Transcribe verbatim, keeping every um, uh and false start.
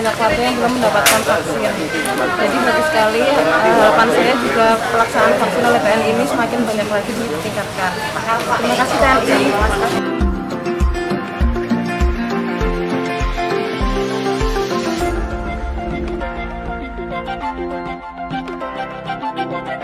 banyak warga yang belum mendapatkan vaksin. Jadi bagus sekali, harapan saya juga pelaksanaan vaksin oleh T N I ini semakin banyak lagi ditingkatkan. Terima kasih T N I.